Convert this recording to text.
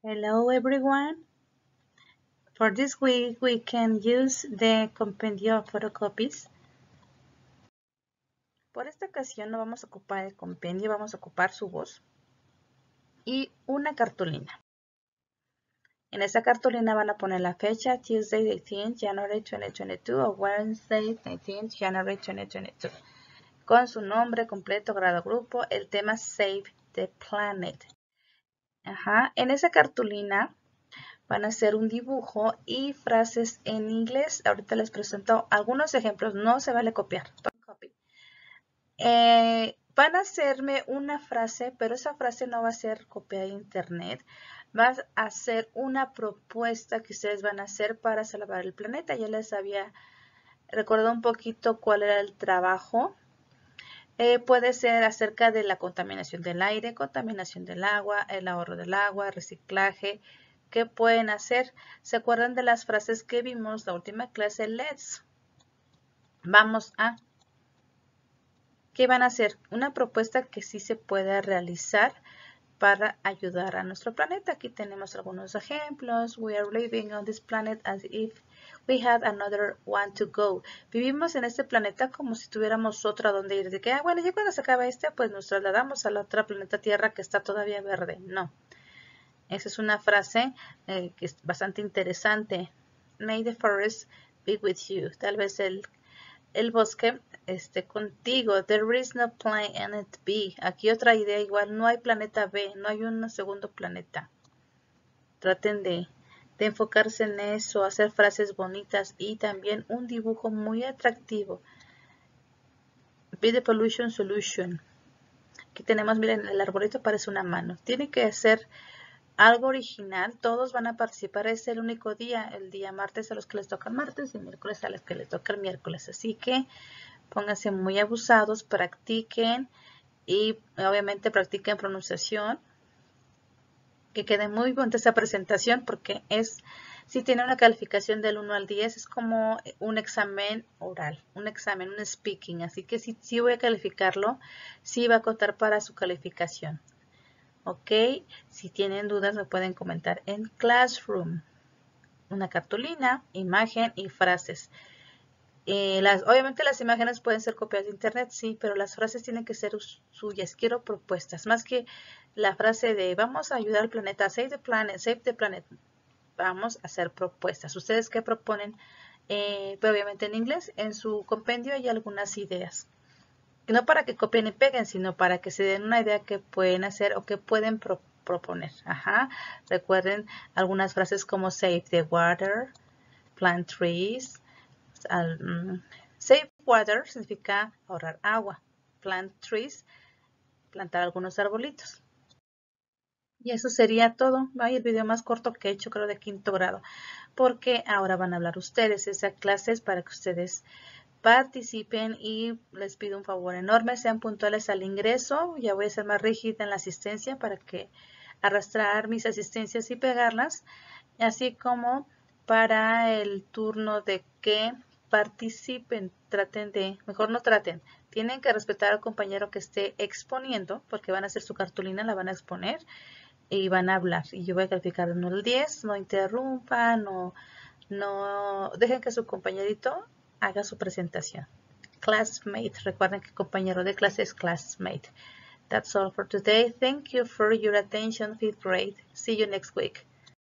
Hello everyone. For this week we can use the compendio of photocopies. Por esta ocasión no vamos a ocupar el compendio, vamos a ocupar su voz y una cartulina. En esta cartulina van a poner la fecha Tuesday 18 January 2022 o Wednesday 19 January 2022 con su nombre completo, grado, grupo, el tema Save the Planet. En esa cartulina van a hacer un dibujo y frases en inglés. Ahorita les presento algunos ejemplos. No se vale copiar. Van a hacerme una frase, pero esa frase no va a ser copiada de internet. Va a ser una propuesta que ustedes van a hacer para salvar el planeta. Ya les había recordado un poquito cuál era el trabajo. Puede ser acerca de la contaminación del aire, contaminación del agua, el ahorro del agua, reciclaje. ¿Qué pueden hacer? ¿Se acuerdan de las frases que vimos la última clase? Let's. Vamos a. ¿Qué van a hacer? Una propuesta que sí se pueda realizar para ayudar a nuestro planeta. Aquí tenemos algunos ejemplos. We are living on this planet as if we had another one to go. Vivimos en este planeta como si tuviéramos otra donde ir. De que, bueno, ya cuando se acabe este, pues nos trasladamos a la otra planeta Tierra que está todavía verde. No. Esa es una frase que es bastante interesante. May the forest be with you. Tal vez el bosque esté contigo. There is no planet B. Aquí otra idea igual. No hay planeta B. No hay un segundo planeta. Traten de enfocarse en eso, hacer frases bonitas y también un dibujo muy atractivo. Be the pollution solution. Aquí tenemos, miren, el arbolito parece una mano. Tiene que ser algo original. Todos van a participar. Es el único día, el día martes a los que les toca el martes y miércoles a los que les toca el miércoles. Así que pónganse muy abusados, practiquen y obviamente practiquen pronunciación. Que quede muy bonita esta presentación porque si tiene una calificación del 1 al 10, es como un examen oral, un examen, un speaking. Así que si voy a calificarlo, sí va a contar para su calificación. Ok, si tienen dudas me pueden comentar en Classroom. Una cartulina, imagen y frases. Obviamente las imágenes pueden ser copiadas de internet, sí, pero las frases tienen que ser suyas. Quiero propuestas, más que la frase de vamos a ayudar al planeta, save the planet. Vamos a hacer propuestas. ¿Ustedes qué proponen? Pues obviamente en inglés, en su compendio hay algunas ideas. No para que copien y peguen, sino para que se den una idea que pueden hacer o que pueden proponer. Recuerden algunas frases como save the water, plant trees. Save water significa ahorrar agua. Plant trees, plantar algunos arbolitos. Y eso sería todo. El video más corto que he hecho, creo, de 5º grado. Porque ahora van a hablar ustedes. Esa clase es para que ustedes participen y les pido un favor enorme. Sean puntuales al ingreso. Ya voy a ser más rígida en la asistencia para que arrastrar mis asistencias y pegarlas. Así como para el turno de que participen, mejor no traten, tienen que respetar al compañero que esté exponiendo, porque van a hacer su cartulina, la van a exponer y van a hablar. Y yo voy a calificar de 1 al 10, no interrumpan, no dejen que su compañerito haga su presentación. Classmate, recuerden que compañero de clase es classmate. That's all for today. Thank you for your attention, 5th grade. See you next week.